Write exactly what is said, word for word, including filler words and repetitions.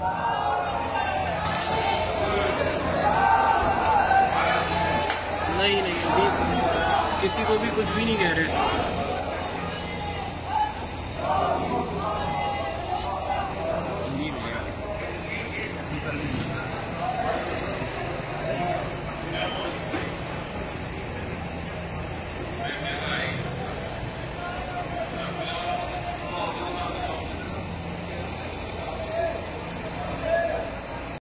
नहीं नहीं, अभी किसी को भी कुछ भी नहीं कह रहे। हिंदी में